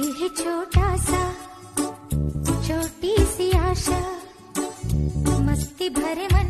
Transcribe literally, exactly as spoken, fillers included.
है छोटा सा छोटी सी आशा, मस्ती भरे मन